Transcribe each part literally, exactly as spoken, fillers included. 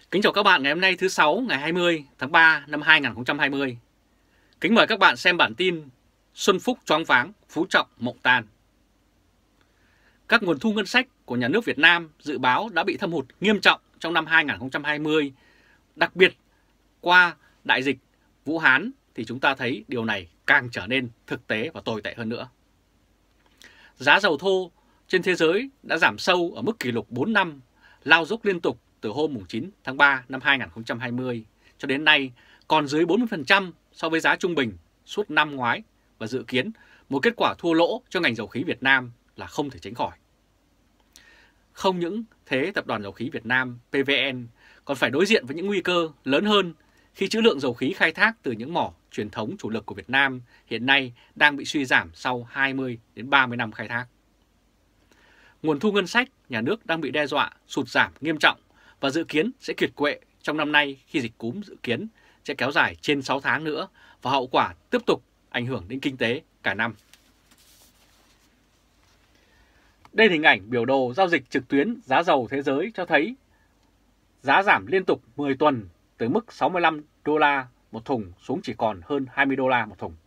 Kính chào các bạn ngày hôm nay thứ Sáu ngày hai mươi tháng ba năm hai nghìn không trăm hai mươi. Kính mời các bạn xem bản tin Xuân Phúc choáng váng, Phú Trọng mộng tan. Các nguồn thu ngân sách của nhà nước Việt Nam dự báo đã bị thâm hụt nghiêm trọng trong năm hai nghìn không trăm hai mươi. Đặc biệt qua đại dịch Vũ Hán thì chúng ta thấy điều này càng trở nên thực tế và tồi tệ hơn nữa. Giá dầu thô trên thế giới đã giảm sâu ở mức kỷ lục bốn năm, lao dốc liên tục từ hôm chín tháng ba năm hai nghìn không trăm hai mươi cho đến nay còn dưới bốn mươi phần trăm so với giá trung bình suốt năm ngoái, và dự kiến một kết quả thua lỗ cho ngành dầu khí Việt Nam là không thể tránh khỏi. Không những thế, Tập đoàn Dầu khí Việt Nam pê vê en còn phải đối diện với những nguy cơ lớn hơn khi trữ lượng dầu khí khai thác từ những mỏ truyền thống chủ lực của Việt Nam hiện nay đang bị suy giảm sau hai mươi đến ba mươi năm khai thác. Nguồn thu ngân sách nhà nước đang bị đe dọa sụt giảm nghiêm trọng và dự kiến sẽ kiệt quệ trong năm nay khi dịch cúm dự kiến sẽ kéo dài trên sáu tháng nữa và hậu quả tiếp tục ảnh hưởng đến kinh tế cả năm. Đây là hình ảnh biểu đồ giao dịch trực tuyến giá dầu thế giới cho thấy giá giảm liên tục mười tuần từ mức sáu mươi lăm đô la một thùng xuống chỉ còn hơn hai mươi đô la một thùng.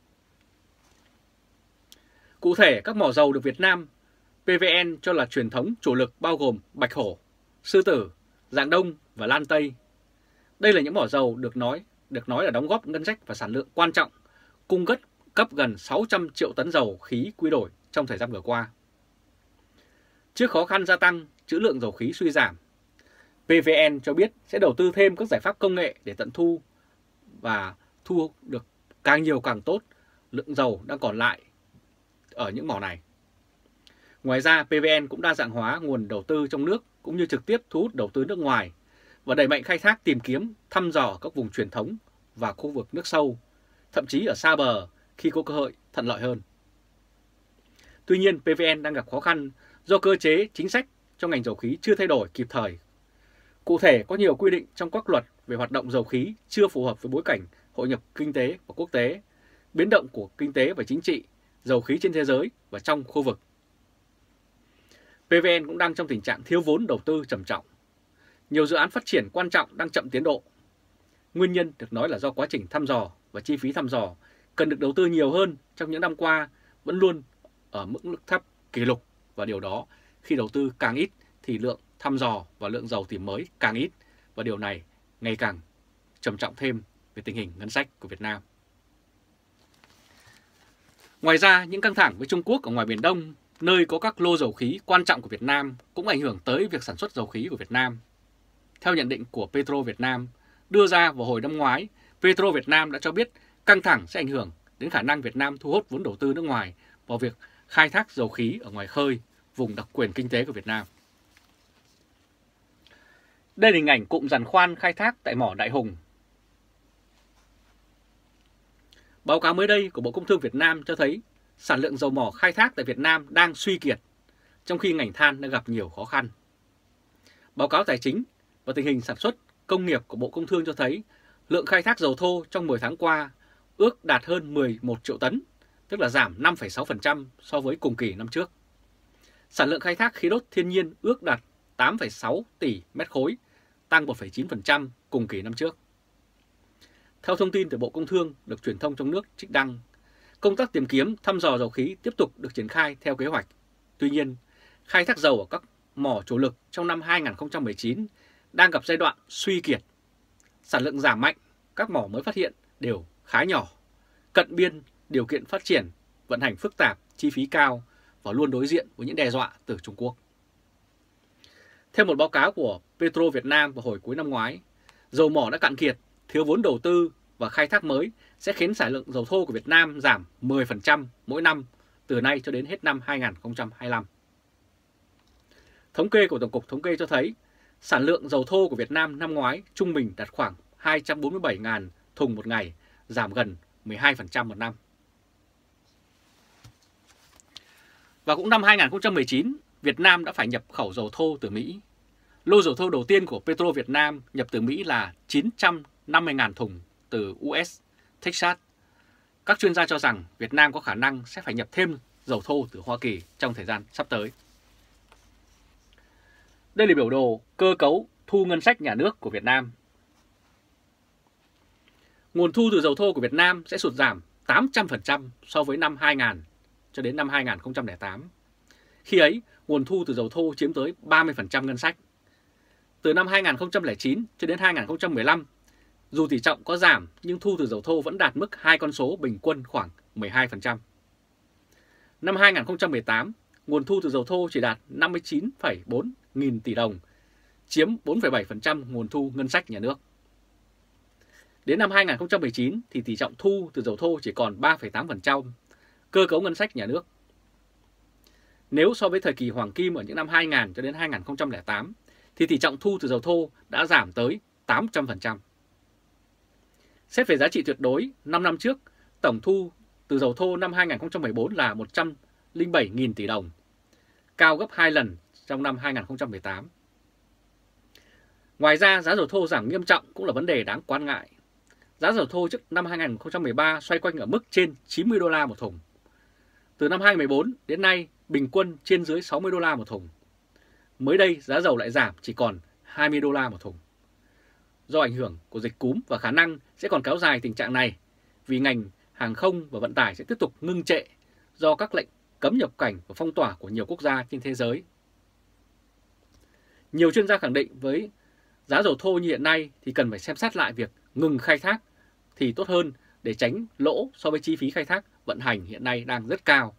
Cụ thể, các mỏ dầu được Việt Nam pê vê en cho là truyền thống chủ lực bao gồm Bạch Hổ, Sư Tử, Rạng Đông và Lan Tây. Đây là những mỏ dầu được nói được nói là đóng góp ngân sách và sản lượng quan trọng, cung cấp cấp gần sáu trăm triệu tấn dầu khí quy đổi trong thời gian vừa qua. Trước khó khăn gia tăng, trữ lượng dầu khí suy giảm, pê vê en cho biết sẽ đầu tư thêm các giải pháp công nghệ để tận thu và thu được càng nhiều càng tốt lượng dầu đang còn lại ở những mỏ này. Ngoài ra, pê vê en cũng đa dạng hóa nguồn đầu tư trong nước cũng như trực tiếp thu hút đầu tư nước ngoài và đẩy mạnh khai thác tìm kiếm, thăm dò các vùng truyền thống và khu vực nước sâu, thậm chí ở xa bờ khi có cơ hội thuận lợi hơn. Tuy nhiên, pê vê en đang gặp khó khăn do cơ chế chính sách trong ngành dầu khí chưa thay đổi kịp thời. Cụ thể, có nhiều quy định trong các luật về hoạt động dầu khí chưa phù hợp với bối cảnh hội nhập kinh tế và quốc tế, biến động của kinh tế và chính trị, dầu khí trên thế giới và trong khu vực. pê vê en cũng đang trong tình trạng thiếu vốn đầu tư trầm trọng. Nhiều dự án phát triển quan trọng đang chậm tiến độ. Nguyên nhân được nói là do quá trình thăm dò và chi phí thăm dò cần được đầu tư nhiều hơn trong những năm qua vẫn luôn ở mức thấp kỷ lục, và điều đó khi đầu tư càng ít thì lượng thăm dò và lượng dầu tìm mới càng ít, và điều này ngày càng trầm trọng thêm về tình hình ngân sách của Việt Nam. Ngoài ra, những căng thẳng với Trung Quốc ở ngoài Biển Đông, nơi có các lô dầu khí quan trọng của Việt Nam, cũng ảnh hưởng tới việc sản xuất dầu khí của Việt Nam. Theo nhận định của Petro Việt Nam đưa ra vào hồi năm ngoái, Petro Việt Nam đã cho biết căng thẳng sẽ ảnh hưởng đến khả năng Việt Nam thu hút vốn đầu tư nước ngoài vào việc khai thác dầu khí ở ngoài khơi, vùng đặc quyền kinh tế của Việt Nam. Đây là hình ảnh cụm giàn khoan khai thác tại mỏ Đại Hùng. Báo cáo mới đây của Bộ Công Thương Việt Nam cho thấy sản lượng dầu mỏ khai thác tại Việt Nam đang suy kiệt, trong khi ngành than đang gặp nhiều khó khăn. Báo cáo tài chính và tình hình sản xuất công nghiệp của Bộ Công Thương cho thấy lượng khai thác dầu thô trong mười tháng qua ước đạt hơn mười một triệu tấn, tức là giảm năm phẩy sáu phần trăm so với cùng kỳ năm trước. Sản lượng khai thác khí đốt thiên nhiên ước đạt tám phẩy sáu tỷ mét khối, tăng một phẩy chín phần trăm cùng kỳ năm trước. Theo thông tin từ Bộ Công Thương được truyền thông trong nước trích đăng, công tác tìm kiếm thăm dò dầu khí tiếp tục được triển khai theo kế hoạch. Tuy nhiên, khai thác dầu ở các mỏ chủ lực trong năm hai nghìn không trăm mười chín đang gặp giai đoạn suy kiệt. Sản lượng giảm mạnh, các mỏ mới phát hiện đều khá nhỏ, cận biên, điều kiện phát triển, vận hành phức tạp, chi phí cao và luôn đối diện với những đe dọa từ Trung Quốc. Theo một báo cáo của Petro Việt Nam vào hồi cuối năm ngoái, dầu mỏ đã cạn kiệt, thiếu vốn đầu tư và khai thác mới sẽ khiến sản lượng dầu thô của Việt Nam giảm mười phần trăm mỗi năm từ nay cho đến hết năm hai nghìn không trăm hai mươi lăm. Thống kê của Tổng cục Thống kê cho thấy sản lượng dầu thô của Việt Nam năm ngoái trung bình đạt khoảng hai trăm bốn mươi bảy nghìn thùng một ngày, giảm gần mười hai phần trăm một năm. Và cũng năm hai nghìn không trăm mười chín, Việt Nam đã phải nhập khẩu dầu thô từ Mỹ. Lô dầu thô đầu tiên của Petro Việt Nam nhập từ Mỹ là chín trăm năm mươi nghìn thùng từ u ét, Texas. Các chuyên gia cho rằng Việt Nam có khả năng sẽ phải nhập thêm dầu thô từ Hoa Kỳ trong thời gian sắp tới. Đây là biểu đồ cơ cấu thu ngân sách nhà nước của Việt Nam. Nguồn thu từ dầu thô của Việt Nam sẽ sụt giảm tám trăm phần trăm so với năm hai nghìn cho đến năm hai nghìn không trăm lẻ tám. Khi ấy, nguồn thu từ dầu thô chiếm tới ba mươi phần trăm ngân sách. Từ năm hai nghìn không trăm lẻ chín cho đến hai nghìn không trăm mười lăm, dù tỷ trọng có giảm nhưng thu từ dầu thô vẫn đạt mức hai con số bình quân khoảng mười hai phần trăm. Năm hai nghìn không trăm mười tám, nguồn thu từ dầu thô chỉ đạt năm mươi chín phẩy bốn nghìn tỷ đồng, chiếm bốn phẩy bảy phần trăm nguồn thu ngân sách nhà nước. Đến năm hai nghìn không trăm mười chín thì tỷ trọng thu từ dầu thô chỉ còn ba phẩy tám phần trăm cơ cấu ngân sách nhà nước. Nếu so với thời kỳ hoàng kim ở những năm hai nghìn cho đến hai nghìn không trăm lẻ tám thì tỷ trọng thu từ dầu thô đã giảm tới tám trăm phần trăm. Xét về giá trị tuyệt đối, năm năm trước, tổng thu từ dầu thô năm hai nghìn không trăm mười bốn là một trăm lẻ bảy nghìn tỷ đồng, cao gấp hai lần trong năm hai nghìn không trăm mười tám. Ngoài ra, giá dầu thô giảm nghiêm trọng cũng là vấn đề đáng quan ngại. Giá dầu thô trước năm hai nghìn không trăm mười ba xoay quanh ở mức trên chín mươi đô la một thùng. Từ năm hai nghìn không trăm mười bốn đến nay, bình quân trên dưới sáu mươi đô la một thùng. Mới đây, giá dầu lại giảm chỉ còn hai mươi đô la một thùng. Do ảnh hưởng của dịch cúm và khả năng sẽ còn kéo dài tình trạng này, vì ngành hàng không và vận tải sẽ tiếp tục ngưng trệ do các lệnh cấm nhập cảnh và phong tỏa của nhiều quốc gia trên thế giới. Nhiều chuyên gia khẳng định với giá dầu thô như hiện nay thì cần phải xem xét lại việc ngừng khai thác thì tốt hơn để tránh lỗ so với chi phí khai thác vận hành hiện nay đang rất cao.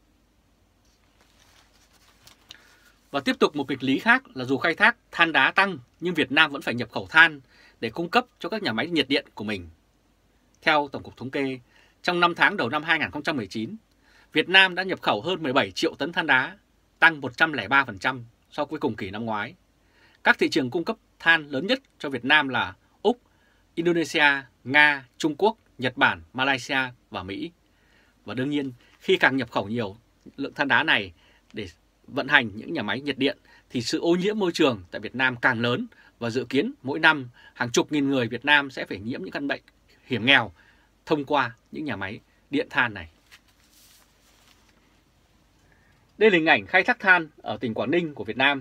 Và tiếp tục một nghịch lý khác là dù khai thác than đá tăng nhưng Việt Nam vẫn phải nhập khẩu than để cung cấp cho các nhà máy nhiệt điện của mình. Theo Tổng cục Thống kê, trong năm tháng đầu năm hai nghìn không trăm mười chín, Việt Nam đã nhập khẩu hơn mười bảy triệu tấn than đá, tăng một trăm lẻ ba phần trăm so với cùng kỳ năm ngoái. Các thị trường cung cấp than lớn nhất cho Việt Nam là Úc, Indonesia, Nga, Trung Quốc, Nhật Bản, Malaysia và Mỹ. Và đương nhiên, khi càng nhập khẩu nhiều lượng than đá này để vận hành những nhà máy nhiệt điện thì sự ô nhiễm môi trường tại Việt Nam càng lớn và dự kiến mỗi năm hàng chục nghìn người Việt Nam sẽ phải nhiễm những căn bệnh hiểm nghèo thông qua những nhà máy điện than này. Đây là hình ảnh khai thác than ở tỉnh Quảng Ninh của Việt Nam.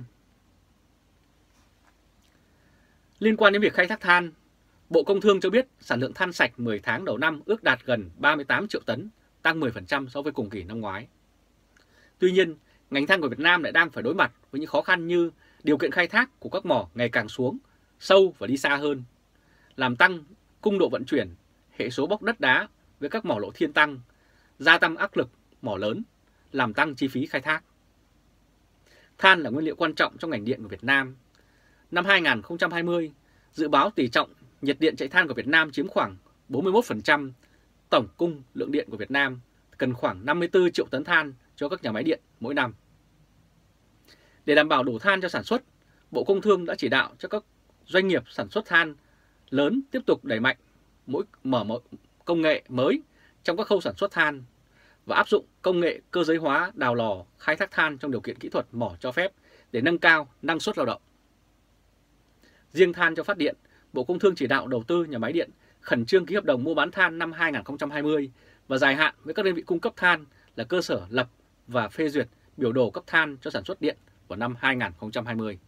Liên quan đến việc khai thác than, Bộ Công Thương cho biết sản lượng than sạch mười tháng đầu năm ước đạt gần ba mươi tám triệu tấn, tăng mười phần trăm so với cùng kỳ năm ngoái. Tuy nhiên, ngành than của Việt Nam lại đang phải đối mặt với những khó khăn như điều kiện khai thác của các mỏ ngày càng xuống, sâu và đi xa hơn, làm tăng cung độ vận chuyển, hệ số bốc đất đá với các mỏ lộ thiên tăng, gia tăng áp lực mỏ lớn, làm tăng chi phí khai thác. Than là nguyên liệu quan trọng trong ngành điện của Việt Nam. Năm hai nghìn không trăm hai mươi, dự báo tỷ trọng nhiệt điện chạy than của Việt Nam chiếm khoảng bốn mươi mốt phần trăm tổng cung lượng điện của Việt Nam, cần khoảng năm mươi tư triệu tấn than cho các nhà máy điện mỗi năm. Để đảm bảo đủ than cho sản xuất, Bộ Công Thương đã chỉ đạo cho các doanh nghiệp sản xuất than lớn tiếp tục đẩy mạnh mỗi mở một công nghệ mới trong các khâu sản xuất than và áp dụng công nghệ cơ giới hóa đào lò khai thác than trong điều kiện kỹ thuật mỏ cho phép để nâng cao năng suất lao động. Riêng than cho phát điện, Bộ Công Thương chỉ đạo đầu tư nhà máy điện khẩn trương ký hợp đồng mua bán than năm hai nghìn không trăm hai mươi và dài hạn với các đơn vị cung cấp than là cơ sở lập và phê duyệt biểu đồ cấp than cho sản xuất điện vào năm hai nghìn không trăm hai mươi.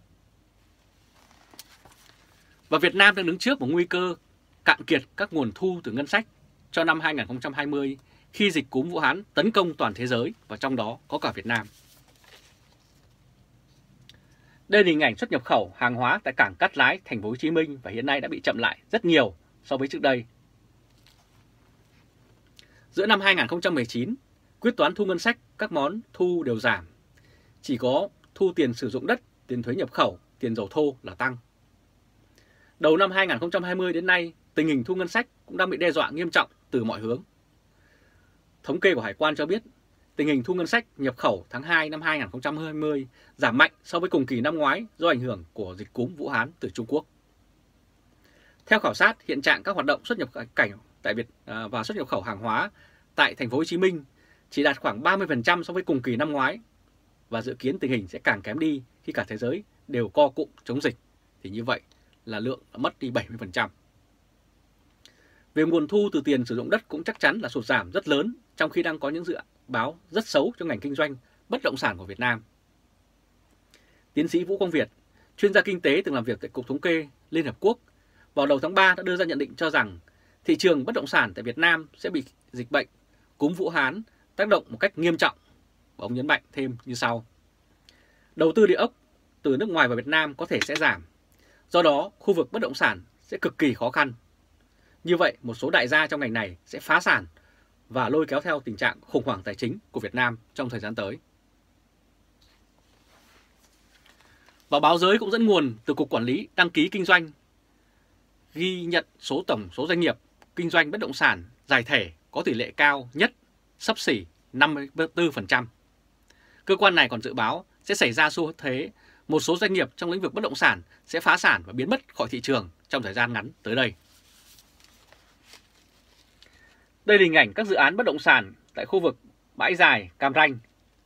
Và Việt Nam đang đứng trước một nguy cơ cạn kiệt các nguồn thu từ ngân sách cho năm hai nghìn không trăm hai mươi khi dịch cúm Vũ Hán tấn công toàn thế giới và trong đó có cả Việt Nam. Đây là hình ảnh xuất nhập khẩu hàng hóa tại cảng Cát Lái, thành phố Hồ Chí Minh và hiện nay đã bị chậm lại rất nhiều so với trước đây. Giữa năm hai nghìn không trăm mười chín, quyết toán thu ngân sách các món thu đều giảm. Chỉ có thu tiền sử dụng đất, tiền thuế nhập khẩu, tiền dầu thô là tăng. Đầu năm hai nghìn không trăm hai mươi đến nay, tình hình thu ngân sách cũng đang bị đe dọa nghiêm trọng từ mọi hướng. Thống kê của Hải quan cho biết, tình hình thu ngân sách nhập khẩu tháng hai năm hai nghìn không trăm hai mươi giảm mạnh so với cùng kỳ năm ngoái do ảnh hưởng của dịch cúm Vũ Hán từ Trung Quốc. Theo khảo sát, hiện trạng các hoạt động xuất nhập cảnh tại Việt và xuất nhập khẩu hàng hóa tại thành phố Hồ Chí Minh chỉ đạt khoảng ba mươi phần trăm so với cùng kỳ năm ngoái và dự kiến tình hình sẽ càng kém đi khi cả thế giới đều co cụm chống dịch, thì như vậy là lượng mất đi bảy mươi phần trăm. Về nguồn thu từ tiền sử dụng đất cũng chắc chắn là sụt giảm rất lớn trong khi đang có những dự báo rất xấu cho ngành kinh doanh bất động sản của Việt Nam. Tiến sĩ Vũ Quang Việt, chuyên gia kinh tế từng làm việc tại Cục Thống kê Liên Hợp Quốc, vào đầu tháng ba đã đưa ra nhận định cho rằng thị trường bất động sản tại Việt Nam sẽ bị dịch bệnh cúm Vũ Hán tác động một cách nghiêm trọng. Và ông nhấn mạnh thêm như sau. Đầu tư địa ốc từ nước ngoài vào Việt Nam có thể sẽ giảm. Do đó, khu vực bất động sản sẽ cực kỳ khó khăn. Như vậy, một số đại gia trong ngành này sẽ phá sản và lôi kéo theo tình trạng khủng hoảng tài chính của Việt Nam trong thời gian tới. Và báo giới cũng dẫn nguồn từ Cục Quản lý Đăng ký Kinh doanh ghi nhận số tổng số doanh nghiệp kinh doanh bất động sản giải thể có tỷ lệ cao nhất, xấp xỉ năm mươi tư phần trăm. Cơ quan này còn dự báo sẽ xảy ra xu thế một số doanh nghiệp trong lĩnh vực bất động sản sẽ phá sản và biến mất khỏi thị trường trong thời gian ngắn tới đây. Đây là hình ảnh các dự án bất động sản tại khu vực Bãi Dài, Cam Ranh.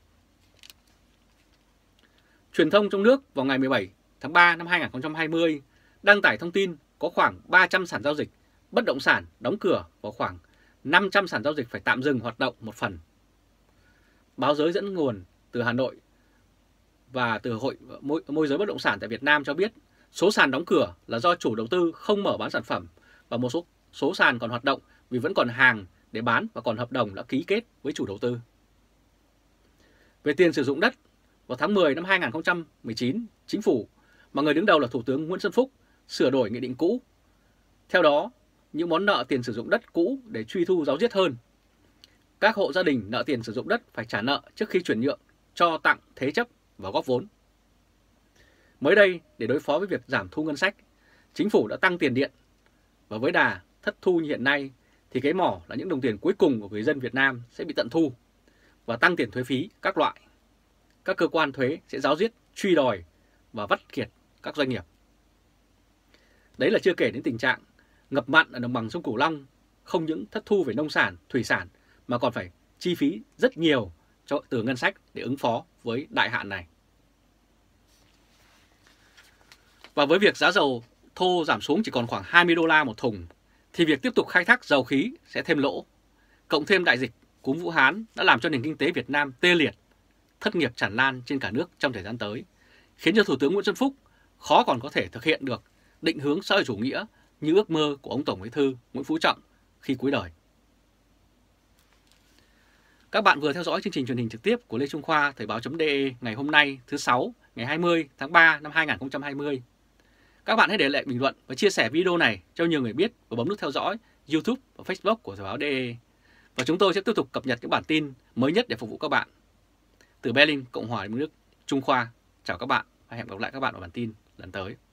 Truyền thông trong nước vào ngày mười bảy tháng ba năm hai nghìn không trăm hai mươi đăng tải thông tin có khoảng ba trăm sàn giao dịch bất động sản đóng cửa và khoảng năm trăm sàn giao dịch phải tạm dừng hoạt động một phần. Báo giới dẫn nguồn từ Hà Nội và từ Hội môi, môi giới bất động sản tại Việt Nam cho biết số sàn đóng cửa là do chủ đầu tư không mở bán sản phẩm và một số, số sàn còn hoạt động vì vẫn còn hàng để bán và còn hợp đồng đã ký kết với chủ đầu tư. Về tiền sử dụng đất, vào tháng mười năm hai nghìn không trăm mười chín, Chính phủ mà người đứng đầu là Thủ tướng Nguyễn Xuân Phúc sửa đổi nghị định cũ. Theo đó, những món nợ tiền sử dụng đất cũ để truy thu ráo riết hơn. Các hộ gia đình nợ tiền sử dụng đất phải trả nợ trước khi chuyển nhượng, cho tặng, thế chấp và góp vốn. Mới đây, để đối phó với việc giảm thu ngân sách, Chính phủ đã tăng tiền điện. Và với đà thất thu như hiện nay, thì cái mỏ là những đồng tiền cuối cùng của người dân Việt Nam sẽ bị tận thu và tăng tiền thuế phí các loại. Các cơ quan thuế sẽ ráo riết, truy đòi và vắt kiệt các doanh nghiệp. Đấy là chưa kể đến tình trạng ngập mặn ở đồng bằng sông Cửu Long, không những thất thu về nông sản, thủy sản mà còn phải chi phí rất nhiều cho từ ngân sách để ứng phó với đại hạn này. Và với việc giá dầu thô giảm xuống chỉ còn khoảng hai mươi đô la một thùng, thì việc tiếp tục khai thác dầu khí sẽ thêm lỗ. Cộng thêm đại dịch cúm Vũ Hán đã làm cho nền kinh tế Việt Nam tê liệt, thất nghiệp tràn lan trên cả nước trong thời gian tới, khiến cho Thủ tướng Nguyễn Xuân Phúc khó còn có thể thực hiện được định hướng xã hội chủ nghĩa như ước mơ của ông Tổng Bí thư Nguyễn Phú Trọng khi cuối đời. Các bạn vừa theo dõi chương trình truyền hình trực tiếp của Lê Trung Khoa Thời báo.de ngày hôm nay thứ Sáu ngày hai mươi tháng ba năm hai nghìn không trăm hai mươi. Các bạn hãy để lại bình luận và chia sẻ video này cho nhiều người biết và bấm nút theo dõi YouTube và Facebook của Thời báo.de. Và chúng tôi sẽ tiếp tục cập nhật những bản tin mới nhất để phục vụ các bạn. Từ Berlin, Cộng hòa Liên bang Đức, Trung Khoa, chào các bạn và hẹn gặp lại các bạn ở bản tin lần tới.